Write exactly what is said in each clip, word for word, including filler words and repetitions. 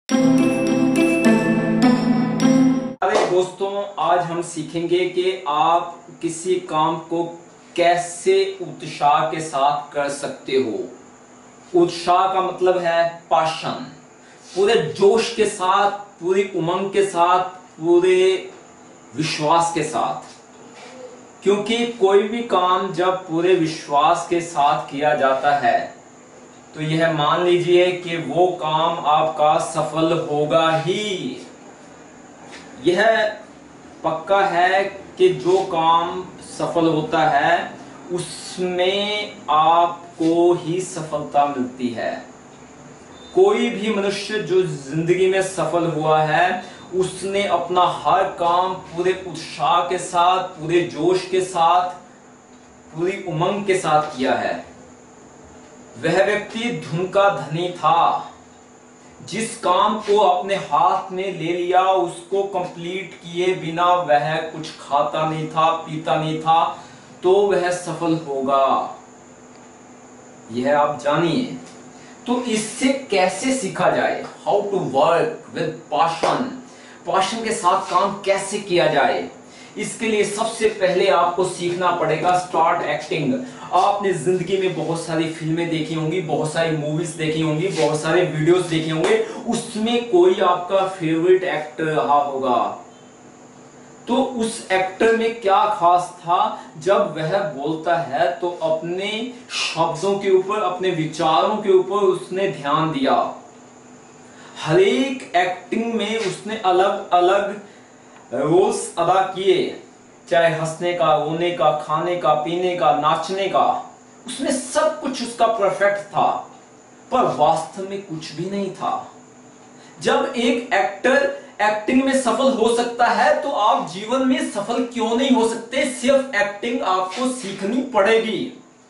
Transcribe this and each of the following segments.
अरे दोस्तों, आज हम सीखेंगे कि आप किसी काम को कैसे उत्साह के साथ कर सकते हो। उत्साह का मतलब है पैशन, पूरे जोश के साथ, पूरी उमंग के साथ, पूरे विश्वास के साथ। क्योंकि कोई भी काम जब पूरे विश्वास के साथ किया जाता है तो यह मान लीजिए कि वो काम आपका सफल होगा ही। यह पक्का है कि जो काम सफल होता है उसमें आपको ही सफलता मिलती है। कोई भी मनुष्य जो जिंदगी में सफल हुआ है उसने अपना हर काम पूरे उत्साह के साथ, पूरे जोश के साथ, पूरी उमंग के साथ किया है। वह व्यक्ति धन का धनी था। जिस काम को अपने हाथ में ले लिया उसको कंप्लीट किए बिना वह कुछ खाता नहीं था, पीता नहीं था, तो वह सफल होगा। यह आप जानिए। तो इससे कैसे सीखा जाए, how to work with passion, passion के साथ काम कैसे किया जाए। इसके लिए सबसे पहले आपको सीखना पड़ेगा स्टार्ट एक्टिंग। आपने जिंदगी में बहुत सारी फिल्में देखी होंगी, बहुत सारी मूवीज देखी होंगी, बहुत सारे वीडियोस देखे होंगे, उसमें कोई आपका फेवरेट एक्टर रहा होगा। तो उस एक्टर में क्या खास था, जब वह बोलता है तो अपने शब्दों के ऊपर, अपने विचारों के ऊपर उसने ध्यान दिया। हर एक एक्टिंग में उसने अलग अलग रोल्स अदा किए, चाहे हंसने का, रोने का, खाने का, पीने का, नाचने का, उसमें सब कुछ उसका परफेक्ट था। पर वास्तव में कुछ भी नहीं था। जब एक एक्टर एक्टिंग में सफल हो सकता है तो आप जीवन में सफल क्यों नहीं हो सकते। सिर्फ एक्टिंग आपको सीखनी पड़ेगी।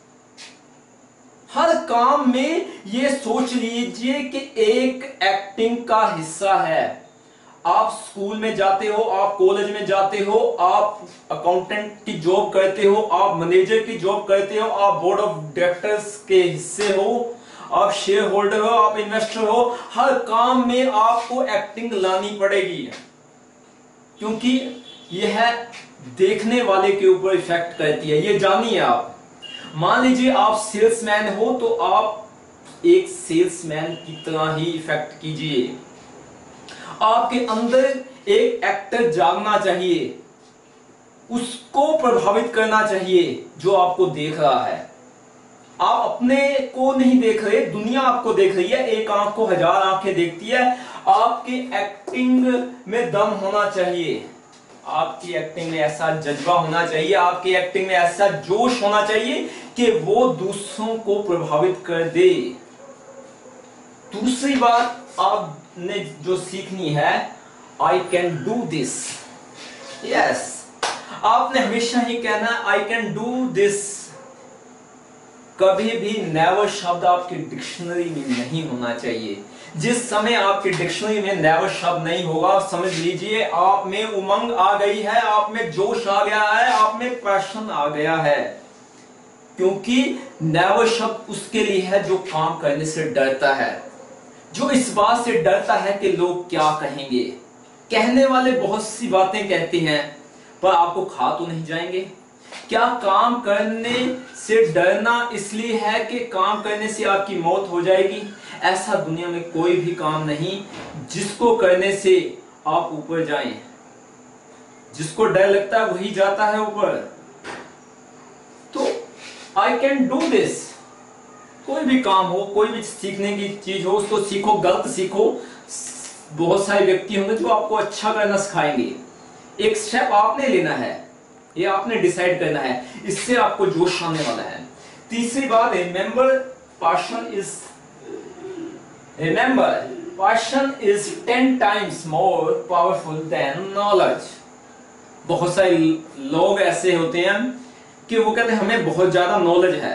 हर काम में यह सोच लीजिए कि एक एक्टिंग का हिस्सा है। आप स्कूल में जाते हो, आप कॉलेज में जाते हो, आप अकाउंटेंट की जॉब करते हो, आप मैनेजर की जॉब करते हो, आप बोर्ड ऑफ डायरेक्टर्स के हिस्से हो, आप शेयर होल्डर हो, आप इन्वेस्टर हो। हर काम में आपको एक्टिंग लानी पड़ेगी, क्योंकि यह देखने वाले के ऊपर इफेक्ट करती है। ये जानिए आप। मान लीजिए आप सेल्समैन हो तो आप एक सेल्समैन की तरह ही इफेक्ट कीजिए। आपके अंदर एक एक्टर जागना चाहिए, उसको प्रभावित करना चाहिए जो आपको देख रहा है। आप अपने को नहीं देख रहे, दुनिया आपको देख रही है। एक आंख को हजार आंखें देखती है। आपकी एक्टिंग में दम होना चाहिए, आपकी एक्टिंग में ऐसा जज्बा होना चाहिए, आपकी एक्टिंग में ऐसा जोश होना चाहिए कि वो दूसरों को प्रभावित कर दे। दूसरी बात आपने जो सीखनी है, I can do this. Yes, आपने हमेशा ही कहना आई कैन डू दिस। कभी भी नेवर शब्द आपकी डिक्शनरी में नहीं होना चाहिए। जिस समय आपकी डिक्शनरी में नेवर शब्द नहीं होगा, समझ लीजिए आप में उमंग आ गई है, आप में जोश आ गया है, आप में पैशन आ गया है। क्योंकि नेवर शब्द उसके लिए है जो काम करने से डरता है, जो इस बात से डरता है कि लोग क्या कहेंगे। कहने वाले बहुत सी बातें कहते हैं, पर आपको खा तो नहीं जाएंगे। क्या काम करने से डरना इसलिए है कि काम करने से आपकी मौत हो जाएगी? ऐसा दुनिया में कोई भी काम नहीं जिसको करने से आप ऊपर जाएं। जिसको डर लगता है वही जाता है ऊपर। तो आई कैन डू दिस। कोई भी काम हो, कोई भी सीखने की चीज हो, उसको सीखो, गलत सीखो। बहुत सारे व्यक्ति होंगे जो आपको अच्छा करना सिखाएंगे। एक स्टेप आपने लेना है, ये आपने डिसाइड करना है, इससे आपको जोश आने वाला है। तीसरी बात, remember passion is remember passion is ten times more powerful than knowledge. बहुत सारे लोग ऐसे होते हैं कि वो कहते हैं हमें बहुत ज्यादा नॉलेज है,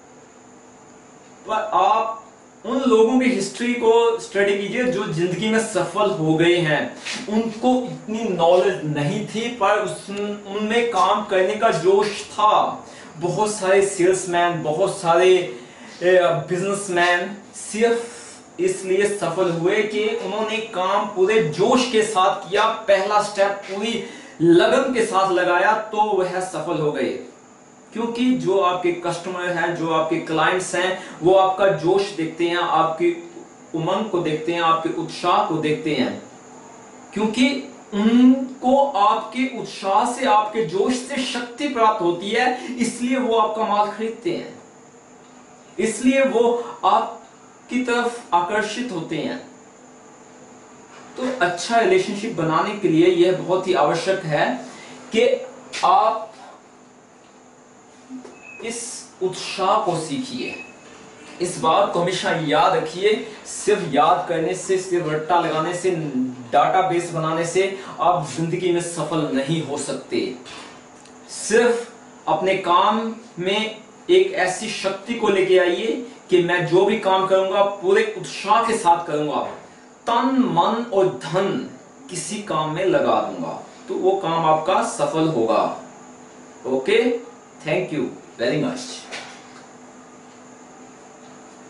पर आप उन लोगों की हिस्ट्री को स्टडी कीजिए जो जिंदगी में सफल हो गए हैं। उनको इतनी नॉलेज नहीं थी, पर उनमें काम करने का जोश था। बहुत सारे सेल्समैन, बहुत सारे बिजनेसमैन सिर्फ इसलिए सफल हुए कि उन्होंने काम पूरे जोश के साथ किया, पहला स्टेप पूरी लगन के साथ लगाया, तो वह सफल हो गए। क्योंकि जो आपके कस्टमर हैं, जो आपके क्लाइंट्स हैं, वो आपका जोश देखते हैं, आपकी उमंग को देखते हैं, आपके उत्साह को देखते हैं। क्योंकि उनको आपके उत्साह से, आपके जोश से शक्ति प्राप्त होती है, इसलिए वो आपका माल खरीदते हैं, इसलिए वो आपकी तरफ आकर्षित होते हैं। तो अच्छा रिलेशनशिप बनाने के लिए यह बहुत ही आवश्यक है कि आप इस उत्साह को सीखिए। इस बात को हमेशा याद रखिए, सिर्फ याद करने से, सिर्फ रट्टा लगाने से, डाटाबेस बनाने से आप जिंदगी में सफल नहीं हो सकते। सिर्फ अपने काम में एक ऐसी शक्ति को लेके आइए कि मैं जो भी काम करूंगा पूरे उत्साह के साथ करूंगा, तन मन और धन किसी काम में लगा दूंगा, तो वो काम आपका सफल होगा। Okay, thank you very much.